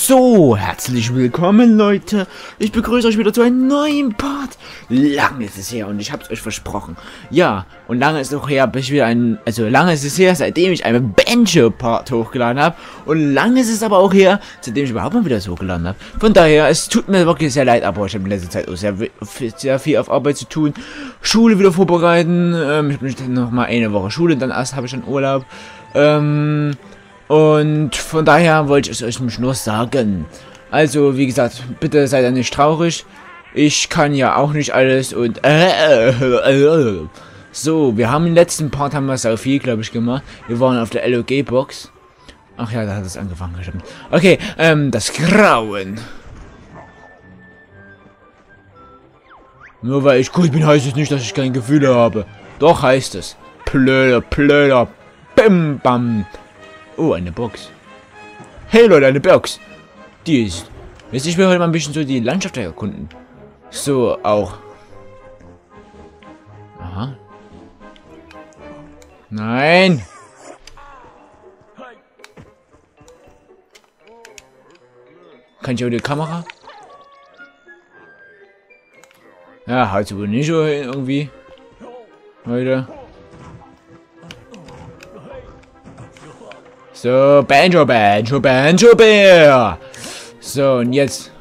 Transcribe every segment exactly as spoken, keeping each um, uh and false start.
So, herzlich willkommen, Leute. Ich begrüße euch wieder zu einem neuen Part. Lange ist es her und ich hab's euch versprochen. Ja, und lange ist es auch her, bis ich wieder ein... Also, lange ist es her, seitdem ich einen Banjo-Part hochgeladen habe. Und lange ist es aber auch her, seitdem ich überhaupt mal wieder so hochgeladen habe. Von daher, es tut mir wirklich sehr leid, aber ich habe in letzter Zeit auch sehr, sehr viel auf Arbeit zu tun. Schule wieder vorbereiten. Ähm, ich habe noch mal eine Woche Schule, dann erst habe ich dann Urlaub. Ähm... Und von daher wollte ich es euch nur sagen. Also, wie gesagt, bitte seid ihr nicht traurig. Ich kann ja auch nicht alles und... Äh, äh, äh. So, wir haben im letzten Part haben wir sau viel, glaube ich, gemacht. Wir waren auf der L O G-Box. Ach ja, da hat es angefangen, stimmt. Okay, ähm, das Grauen. Nur weil ich gut bin, heißt es nicht, dass ich keine Gefühle habe. Doch heißt es. Plöder, plöder, bim, bam. Oh, eine Box. Hey Leute, eine Box. Die ist... Jetzt ich will heute mal ein bisschen so die Landschaft erkunden. So, auch. Aha. Nein. Kann ich auch die Kamera? Ja, halt wohl nicht so irgendwie. Leute. So, Banjo, Banjo, Banjo, Bär. So, und jetzt.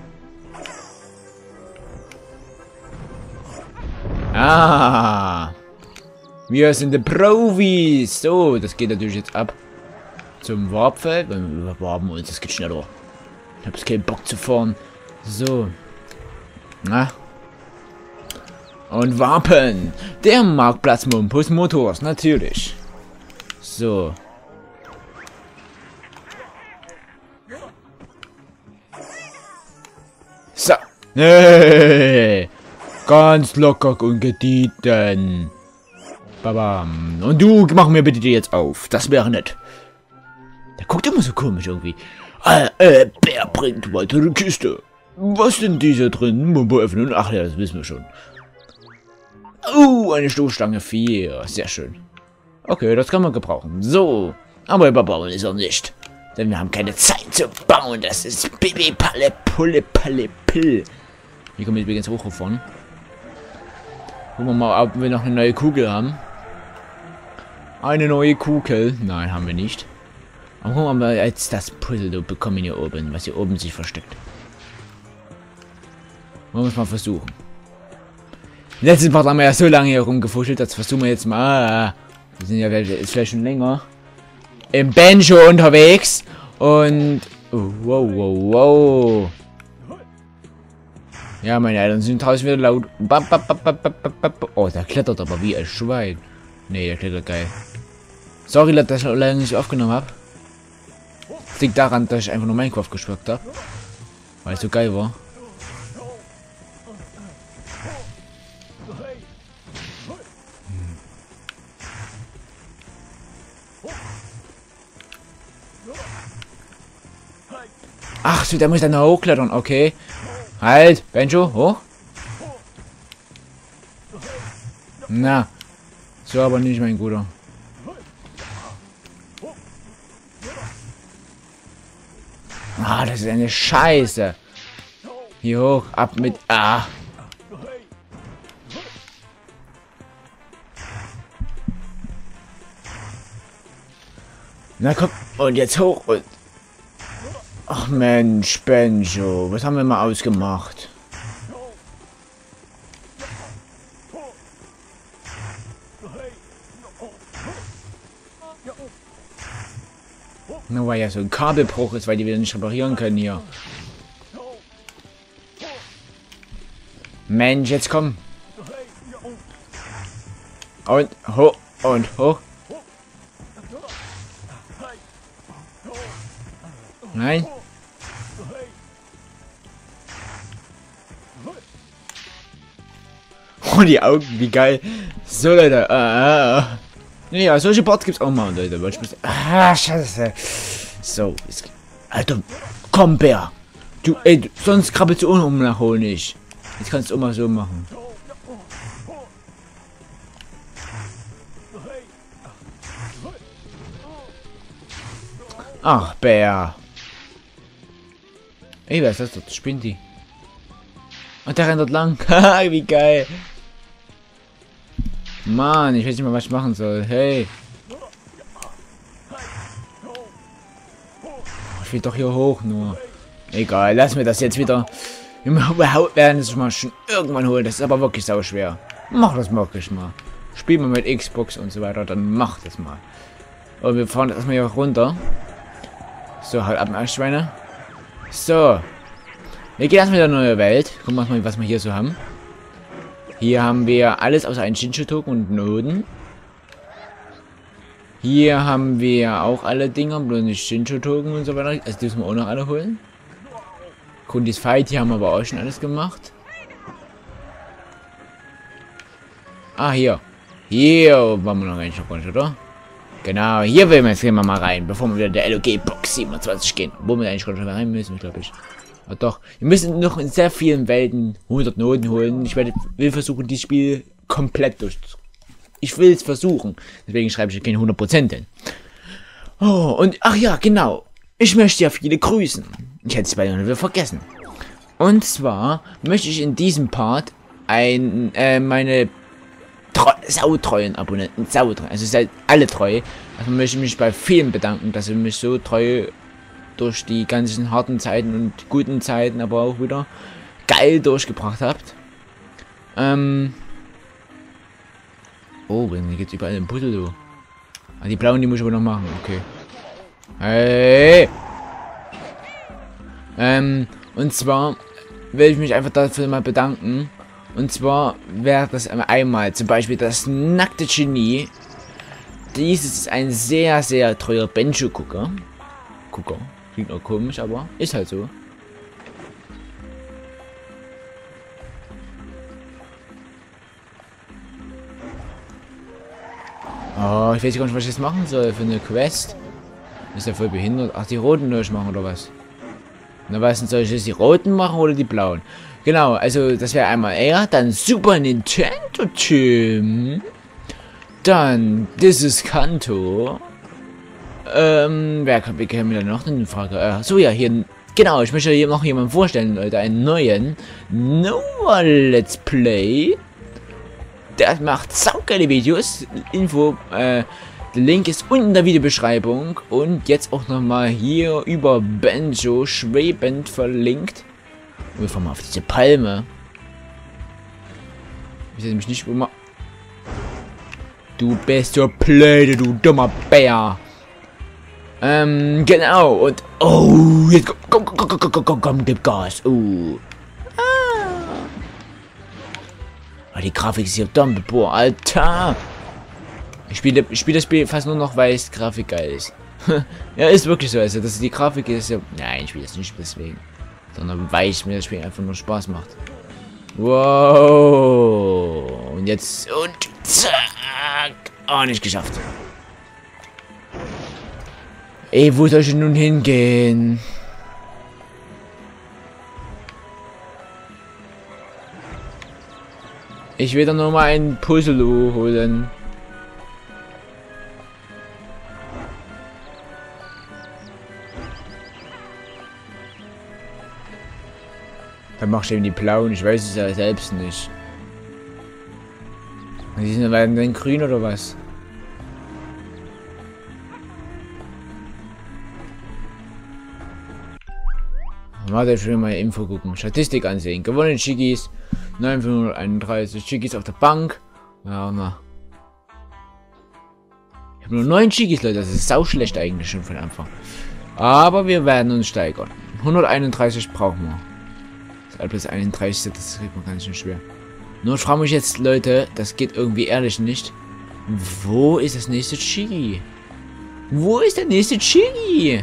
Ah. Wir sind die Profis. So, das geht natürlich jetzt ab zum Warpfeld. Wir warten uns, das geht schneller. Ich habe keinen Bock zu fahren. So. Na. Und Wappen. Der Marktplatz Mumpus Motors, natürlich. So. So. Hey. Ganz locker und gediegen. Babam. Und du, mach mir bitte die jetzt auf. Das wäre nett. Der guckt immer so komisch irgendwie. Äh, äh, Bär bringt weitere Kiste. Was sind diese drin? Mumbo öffnen. Ach ja, das wissen wir schon. Oh, eine Stoßstange vier. Sehr schön. Okay, das kann man gebrauchen. So. Aber überbauen ist er nicht. Denn wir haben keine Zeit zu bauen. Das ist Bibi Palle Pulle Palle Pill. Hier kommen wir übrigens hoch vorne. Gucken wir mal, ob wir noch eine neue Kugel haben. Eine neue Kugel. Nein, haben wir nicht. Aber gucken wir mal jetzt das Puzzle bekommen hier oben, was hier oben sich versteckt. Wollen wir es mal versuchen. Im letzten Part haben wir ja so lange hier rumgefuschelt, das versuchen wir jetzt mal. Wir sind ja ist vielleicht schon länger im Banjo unterwegs. Und... Oh, wow, wow, wow. Ja, meine Eltern sind draußen wieder laut. Oh, der klettert aber wie ein Schwein. Nee, der klettert geil. Sorry, dass ich leider nicht aufgenommen habe. Das liegt daran, dass ich einfach nur Minecraft gespielt habe. Weil es so geil war. Ach so, der muss dann hochklettern, okay. Halt, Banjo, hoch. Na, so aber nicht, mein Guter. Ah, das ist eine Scheiße. Hier hoch, ab mit... Ah. Na komm, und jetzt hoch und... Ach Mensch, Banjo, was haben wir mal ausgemacht? Nur weil ja so ein Kabelbruch ist, weil die wieder nicht reparieren können hier. Mensch, jetzt komm. Und hoch und hoch. Nein. Oh, die Augen, wie geil. So, Leute. Ah, ja, solche Parts gibt's auch mal, Leute. Weil ich muss, ah, scheiße. So, jetzt, Alter, komm, Bär. Du, ey, du, sonst krabbelst du auch um nach Honig. Jetzt kannst du auch mal so machen. Ach, Bär. Ey, wer ist das dort? Spinnt die. Und der rennt dort lang. Haha, wie geil. Mann, ich weiß nicht mal, was ich machen soll. Hey. Ich will doch hier hoch nur. Egal, lass mir das jetzt wieder. Wir werden es mal schon irgendwann holen. Das ist aber wirklich sau schwer. Mach das wirklich mal. Spiel mal mit Xbox und so weiter. Dann mach das mal. Und wir fahren erstmal hier runter. So, halt ab, Arschschweine. So. Wir gehen erstmal in eine neue Welt. Gucken wir mal, was wir hier so haben. Hier haben wir alles außer einen Shinjo-Token und Noden. Hier haben wir auch alle Dinger, bloß nicht Shinjo-Token und so weiter. Also die müssen wir auch noch alle holen. Kundis Fight, hier haben wir aber auch schon alles gemacht. Ah, hier. Hier waren wir noch gar nicht, oder? Genau, hier will wir jetzt gehen wir mal rein, bevor wir wieder der L O G-Box siebenundzwanzig gehen. Wo wir eigentlich gerade rein müssen, glaube ich. Aber doch, wir müssen noch in sehr vielen Welten hundert Noten holen. Ich werde, will versuchen, dieses Spiel komplett durch. Ich will es versuchen. Deswegen schreibe ich keine hundert Prozent hin. Oh, und, ach ja, genau. Ich möchte ja viele grüßen. Ich hätte es bei dir vergessen. Und zwar möchte ich in diesem Part ein, äh, meine sautreuen Abonnenten, sautreu, also seid alle treu. Also möchte ich mich bei vielen bedanken, dass ihr mich so treu durch die ganzen harten Zeiten und guten Zeiten, aber auch wieder geil durchgebracht habt. Ähm oh, hier geht's überall im Puzzle, du. Ah, die blauen, die muss ich aber noch machen, okay. Hey! Ähm, und zwar will ich mich einfach dafür mal bedanken. Und zwar wäre das einmal zum Beispiel das nackte Genie. Dieses ist ein sehr, sehr treuer Benjo-Gucker. Gucker. Klingt auch komisch, aber ist halt so. Oh, ich weiß gar nicht, was ich jetzt machen soll für eine Quest. Ist ja voll behindert. Ach, die roten durchmachen oder was? Na was, soll ich jetzt die roten machen oder die blauen? Genau, also das wäre einmal er, dann Super Nintendo Tim, dann This is Kanto. Ähm, wer kann, wer kann mir da noch eine Frage? Äh, so ja, hier, genau, ich möchte hier noch jemanden vorstellen, Leute, einen neuen Noah Let's Play. Der macht saugeile Videos. Info, äh, der Link ist unten in der Videobeschreibung und jetzt auch nochmal hier über Benjo schwebend verlinkt. Wir fahren mal auf diese Palme. Ich sehe mich nicht immer. Du bist so blöde, du dummer Bär. Ähm, genau. Und. Oh, jetzt komm, komm, komm, komm, komm, komm, komm, gib Gas. Uh. Ah. Oh, die Grafik ist hier Dumbledore, Alter. Ich spiele ich spiele das Spiel fast nur noch, weil es Grafik geil ist. Ja, ist wirklich so. Also, dass die Grafik ist ja. Nein, ich spiele das nicht deswegen. Sondern weil es mir das Spiel einfach nur Spaß macht. Wow. Und jetzt. Und zack. Oh, nicht geschafft. Ey, wo soll ich nun hingehen? Ich will doch nur mal einen Puzzle holen. Dann machst du eben die blauen, ich weiß es ja selbst nicht. Und die sind dann grün oder was? Warte, ich will mal Info gucken. Statistik ansehen. Gewonnene Chigis. neunhunderteinunddreißig Chigis auf der Bank. Ja, na. Ich habe nur neun Chigis, Leute. Das ist sau schlecht eigentlich schon von Anfang. Aber wir werden uns steigern. hunderteinunddreißig brauchen wir. Plus einunddreißig, das kriegt man ganz schön schwer. Nur ich frage mich jetzt, Leute, das geht irgendwie ehrlich nicht. Wo ist das nächste Chigi? Wo ist der nächste Chigi?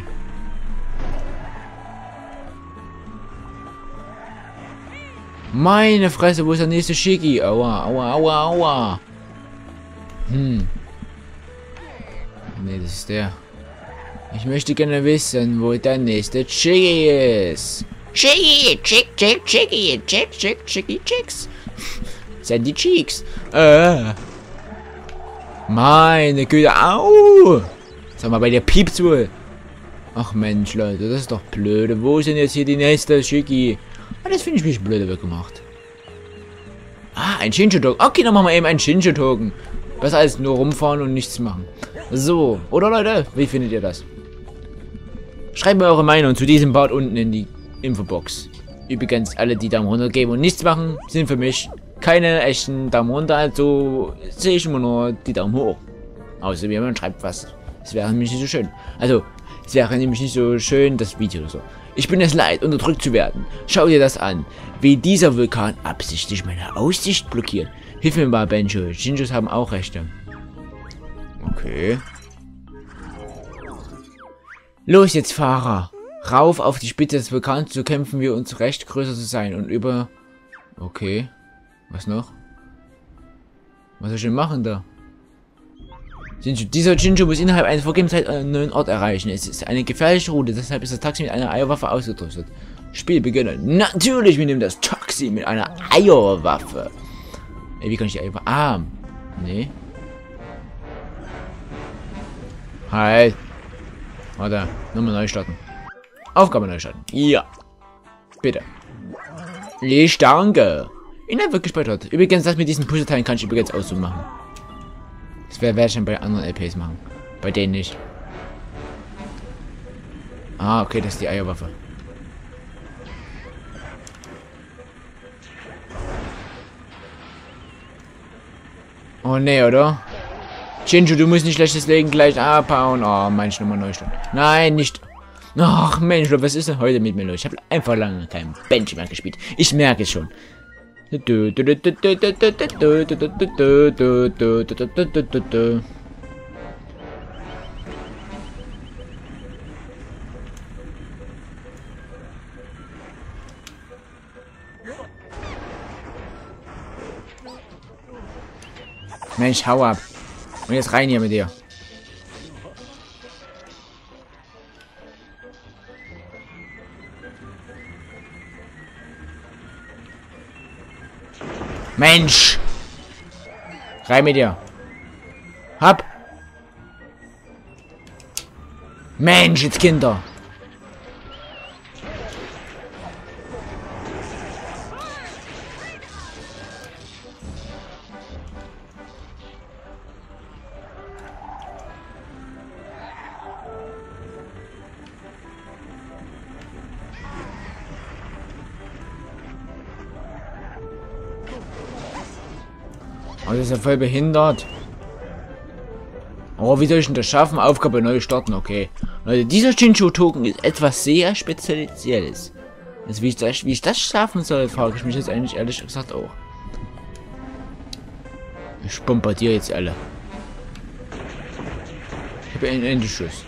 Meine Fresse, wo ist der nächste Chigi? Aua, aua, aua, aua. Hm. Ne, das ist der. Ich möchte gerne wissen, wo der nächste Chigi ist. Chiggy, chick, chick, chiggy, chick, chick, chicky, chicks. Sind die Cheeks. Äh. Meine Güte, au. Sag mal, bei dir piept's wohl. Ach Mensch, Leute, das ist doch blöde. Wo ist denn jetzt hier die nächste Schicki? Ah, das finde ich mich blöde weggemacht. Ah, ein Shinjo-Token. Okay, dann machen wir eben einen Shinjo-Token. Besser als nur rumfahren und nichts machen. So, oder Leute, wie findet ihr das? Schreibt mir eure Meinung zu diesem Part unten in die Infobox. Übrigens, alle, die Daumen runter geben und nichts machen, sind für mich keine echten Daumen runter. Also sehe ich immer nur die Daumen hoch. Außer wenn man schreibt was. Es wäre nämlich nicht so schön. Also, es wäre nämlich nicht so schön, das Video oder so. Ich bin es leid, unterdrückt zu werden. Schau dir das an, wie dieser Vulkan absichtlich meine Aussicht blockiert. Hilf mir mal, Benjo. Shinjos haben auch Rechte. Okay. Los jetzt, Fahrer. Rauf auf die Spitze des Vulkans, so kämpfen wir uns recht, größer zu sein. Und über... Okay. Was noch? Was soll ich denn machen da? Shinjo, dieser Shinjo muss innerhalb einer vorgegebenen Zeit einen neuen Ort erreichen. Es ist eine gefährliche Route, deshalb ist das Taxi mit einer Eierwaffe ausgerüstet. Spiel beginnen. Natürlich, wir nehmen das Taxi mit einer Eierwaffe. Ey, wie kann ich die Eierwaffe... Ah. Nee. Halt. Warte, nochmal neu starten. Aufgabe neu starten. Ja. Bitte. Ich danke. Ich bin wirklich gespeichert. Übrigens, das mit diesen Puzzleteilen kann ich übrigens auch so machen. Das werde ich dann bei anderen L Ps machen. Bei denen nicht. Ah, okay, das ist die Eierwaffe. Oh ne, oder? Shinjo, du musst nicht schlechtes Legen gleich abhauen. Oh, Mensch, nochmal neu starten. Nein, nicht. Ach, Mensch, was ist denn heute mit mir los? Ich habe einfach lange kein Bench mehr gespielt. Ich merke es schon. Mensch, hau ab. Und jetzt rein hier mit dir. Mensch! Rein mit dir. Hab! Mensch, jetzt Kinder! Oh, das ist ja voll behindert. Oh, wie soll ich denn das schaffen? Aufgabe neu starten, okay. Leute, dieser Shinjo-Token ist etwas sehr Spezielles. Also wie ich das, wie ich das schaffen soll, frage ich mich jetzt eigentlich ehrlich gesagt auch. Ich bombardiere jetzt alle. Ich habe einen Endeschuss.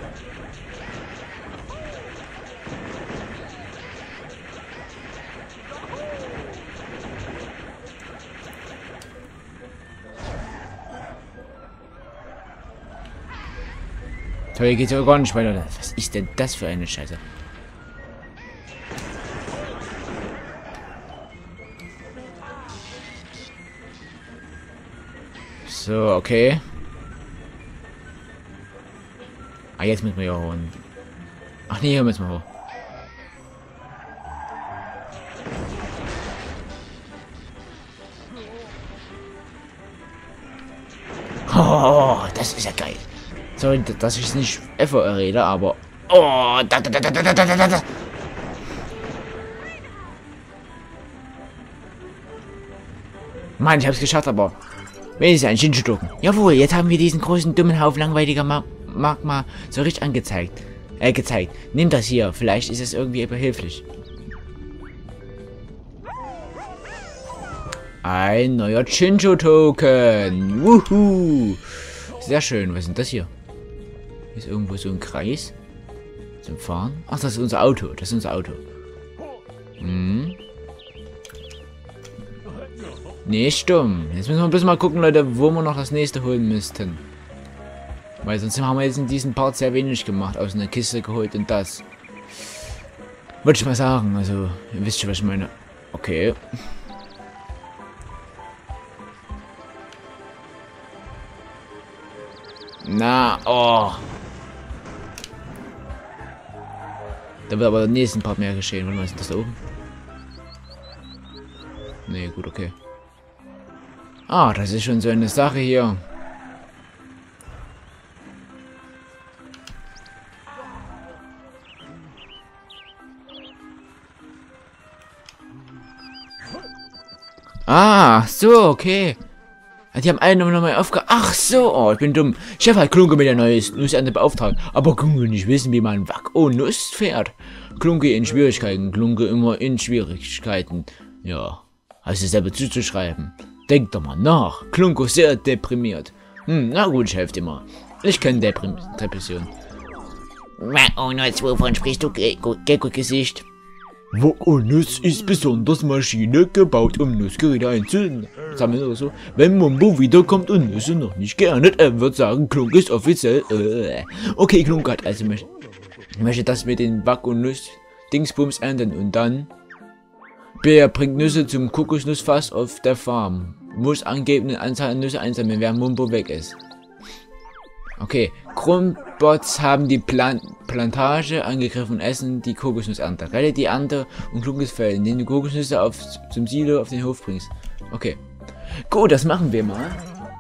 Toll, hier geht's ja gar nicht weiter. Was ist denn das für eine Scheiße? So, okay. Ah, jetzt müssen wir ja hoch. Ach nee, hier müssen wir hoch. Oh, das ist ja geil. Sorry, dass ich es nicht ever errede, aber... Oh, da, da, da, da, da, da, da, da. Mann, ich hab's geschafft, aber... Wenigstens ein Shinjo-Token. Jawohl, jetzt haben wir diesen großen, dummen Haufen langweiliger Ma Magma so richtig angezeigt. Äh, gezeigt. Nimm das hier, vielleicht ist es irgendwie behilflich. Ein neuer Shinjo-Token. Wuhu. Sehr schön. Was ist denn das hier? Hier ist irgendwo so ein Kreis. Zum Fahren. Ach, das ist unser Auto. Das ist unser Auto. Hm. Nicht dumm. Jetzt müssen wir bloß mal gucken, Leute, wo wir noch das nächste holen müssten. Weil sonst haben wir jetzt in diesem Part sehr wenig gemacht. Aus einer Kiste geholt und das. Würde ich mal sagen. Also, ihr wisst schon, was ich meine. Okay. Na, oh. Da wird aber im nächsten Part mehr geschehen. Warte mal, ist das da oben? Nee, gut, okay. Ah, das ist schon so eine Sache hier. Ah, so, okay. Die haben alle nochmal aufge... Ach so, oh, ich bin dumm. Chef hat Klunke mit der neuen Nussernte beauftragt. Aber Klunke nicht wissen, wie man Wack und Nuss fährt. Klunke in Schwierigkeiten. Klunke immer in Schwierigkeiten. Ja, hast du selber zuzuschreiben. Denk doch mal nach. Klunke sehr deprimiert. Hm, na gut, ich helfe dir mal. Ich kenne Deprim Depression. Oh, Nuss, wovon sprichst du, Gecko-Gesicht? Wack und Nuss ist besonders Maschine gebaut, um Nussgeräte einzusammeln oder so. Wenn Mumbo wiederkommt und Nüsse noch nicht geerntet, er wird sagen, Klunke ist offiziell. Äh. Okay, Klunke hat also möchte, möchte das mit den Wack und Nuss Dingsbums ernten und dann. Bär bringt Nüsse zum Kokosnussfass auf der Farm. Muss angebende Anzahl an Nüsse einsammeln, während Mumbo weg ist. Okay, Krummbots haben die Plan Plantage angegriffen und essen die Kokosnussernte. Rette die Ernte und kluges Feld, indem du Kokosnüsse auf, zum Silo auf den Hof bringst. Okay. Gut, das machen wir mal.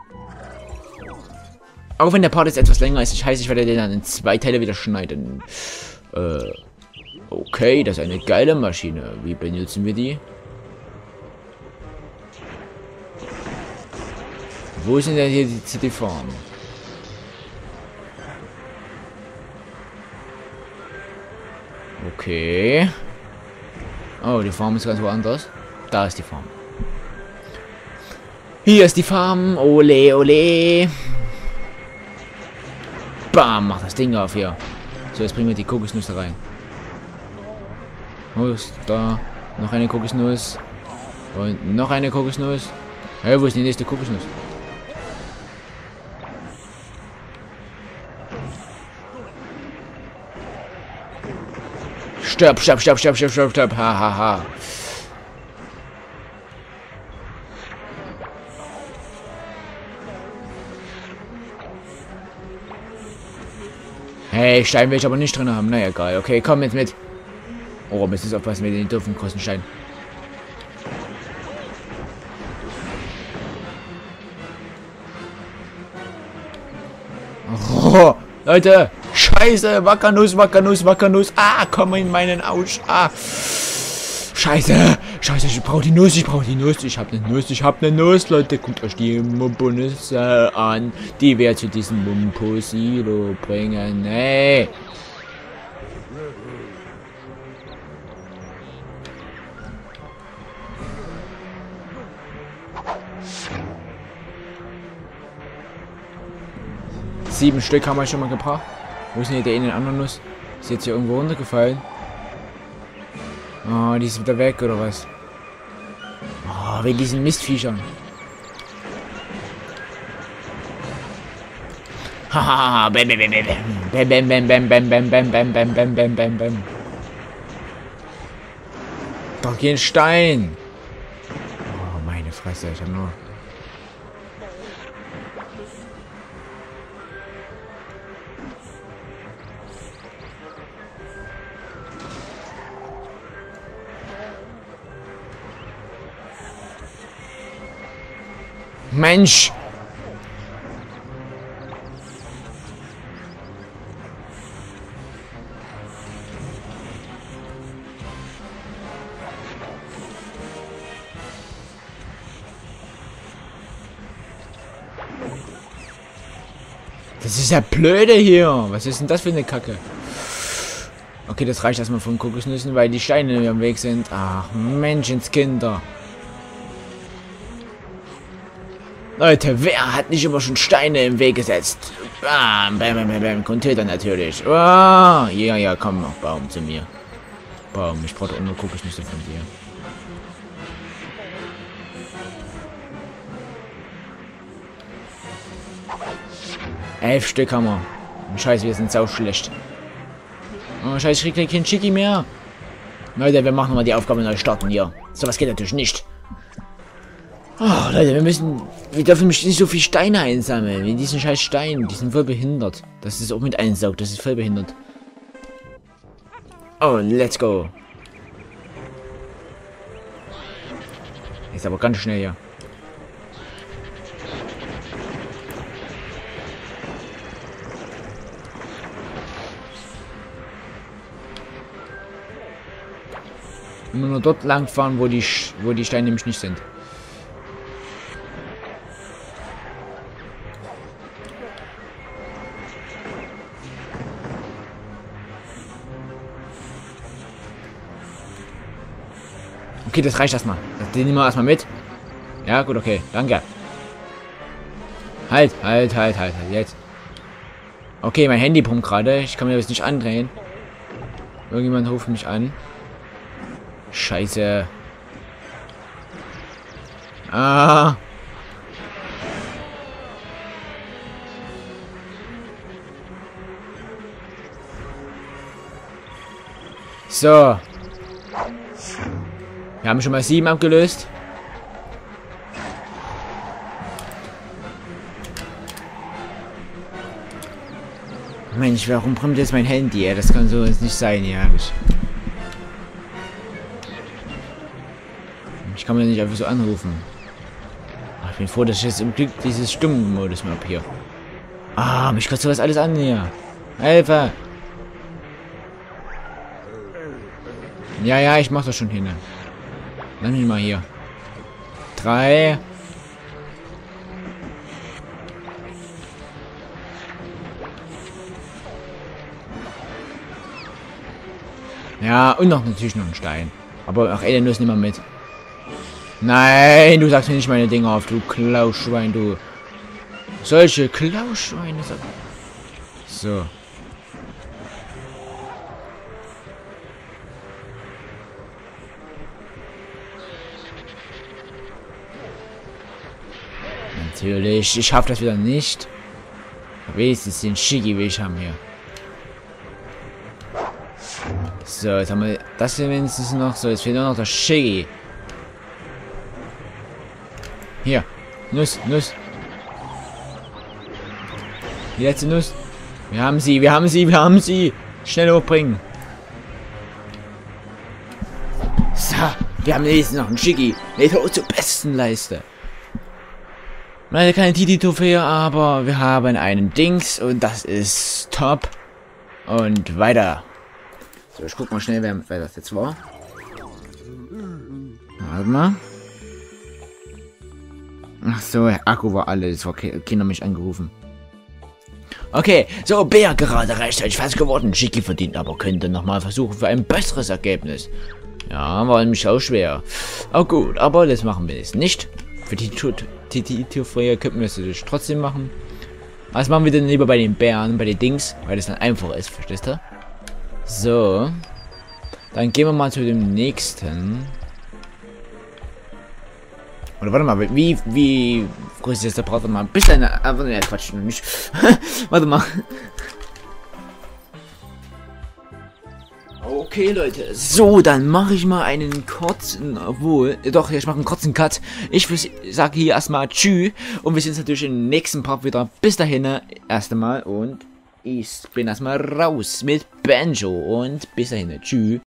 Auch wenn der Part jetzt etwas länger ist, ich heiße, ich werde den dann in zwei Teile wieder schneiden. Äh, okay, das ist eine geile Maschine. Wie benutzen wir die? Wo sind denn hier die City Farm? Okay. Oh, die Farm ist ganz woanders. Da ist die Farm. Hier ist die Farm. Ole, ole. Bam, mach das Ding auf hier. So, jetzt bringen wir die Kokosnüsse rein. Wo ist da? Noch eine Kokosnuss. Und noch eine Kokosnuss. Hey, wo ist die nächste Kokosnuss? Stopp, stopp, stopp, stopp, stopp, stopp, stopp, ha, ha, ha. Hey, Stein will ich aber nicht drin haben. Na egal, okay, komm jetzt mit. Oh, müssen wir aufpassen mit den doofen großen Steinen. Oh, Leute! Scheiße, Wackernuss, Wackernuss, Wackernuss. Ah, komm in meinen Autsch. Ah. Scheiße. Scheiße, ich brauche die Nuss, ich brauche die Nuss. Ich habe eine Nuss, ich habe eine Nuss. Leute, guckt euch die Mumbo-Nüsse an. Die wir zu diesem Mumbo-Silo bringen. Hey. Sieben Stück haben wir schon mal gebracht. Wo ist denn der in den anderen Nuss? Ist jetzt hier irgendwo runtergefallen? Oh, die ist wieder weg, oder was? Oh, wegen diesen Mistviechern. Haha, bam, bam, bam, bam, bam, bam, bam, bam, bam, bam, bam, bam, bam, bam, bam, bam. Doch kein Stein. Oh, meine Fresse, ich hab nur... Mensch! Das ist ja blöde hier. Was ist denn das für eine Kacke? Okay, das reicht erstmal von Kokosnüssen, weil die Steine am Weg sind. Ach, Menschenskinder. Leute, wer hat nicht immer schon Steine im Weg gesetzt? Bam, bam, bam, bam, bam. Container natürlich. Oh, ja, ja, komm noch, Baum, zu mir. Baum, ich brauche auch nur Kokosnüsse von dir. Elf Stück haben wir. Scheiße, wir sind sau schlecht. Oh, scheiße, ich krieg kein Chicky mehr. Leute, wir machen mal die Aufgabe neu starten hier. So was geht natürlich nicht. Oh, Leute, wir müssen... Wir dürfen nicht so viel Steine einsammeln. Wie diesen scheiß Stein. Die sind voll behindert. Das ist auch mit einsaugt. Das ist voll behindert. Und let's go. Ist aber ganz schnell hier. Immer nur dort lang fahren, wo die, wo die Steine nämlich nicht sind. Okay, das reicht erstmal. Den nehmen wir erstmal mit. Ja, gut, okay. Danke. Halt, halt, halt, halt, halt. Jetzt. Okay, mein Handy pumpt gerade. Ich kann mir das nicht andrehen. Irgendjemand ruft mich an. Scheiße. Ah. So. Wir haben schon mal sieben abgelöst. Mensch, warum brummt jetzt mein Handy? Ey? Das kann so jetzt nicht sein, ja. Ich, ich kann mir nicht einfach so anrufen. Ach, ich bin froh, dass ich jetzt im Glück dieses Stummenmodus mal habe hier. Ah, mich kotzt sowas alles an hier. Hilfe! Ja, ja, ich mach das schon hin. Lass mich mal hier. Drei. Ja, und noch natürlich noch ein Stein. Aber auch Ellen löst nicht mehr mit. Nein, du sagst mir nicht meine Dinge auf, du Klauschwein, du. Solche Klauschweine. So. Natürlich, ich schaffe das wieder nicht. Wenigstens den Shiggy will ich haben hier. So, jetzt haben wir das hier wenigstens noch. So, jetzt fehlt nur noch der Shiggy. Hier. Nuss, Nuss. Die letzte Nuss. Wir haben sie, wir haben sie, wir haben sie. Schnell hochbringen. So, wir haben jetzt noch einen Shiggy. Der zur besten Leiste. Leider keine Titi-Trophäe, aber wir haben einen Dings und das ist top. Und weiter. So, ich guck mal schnell, wer, wer das jetzt war. Warte mal. Ach so, der Akku war alles. War Kinder mich angerufen. Okay, so, Bär gerade rechtzeitig fast geworden. Schicki verdient, aber könnte nochmal versuchen für ein besseres Ergebnis. Ja, war nämlich auch schwer. Oh gut, aber das machen wir jetzt nicht. Für die Titi-Trophäe könnten wir es natürlich trotzdem machen. Was machen wir denn lieber bei den Bären, bei den Dings? Weil das dann einfacher ist, verstehst du? So. Dann gehen wir mal zu dem nächsten. Oder warte mal, wie, wie groß ist jetzt der Brauch? Mal ein bisschen, aber ne, Quatsch, nicht. Warte mal. Okay, Leute. So, dann mache ich mal einen kurzen, obwohl, doch, ich mache einen kurzen Cut. Ich sage hier erstmal Tschüss und wir sehen uns natürlich im nächsten Part wieder. Bis dahin, erst einmal und ich bin erstmal raus mit Banjo und bis dahin, Tschüss.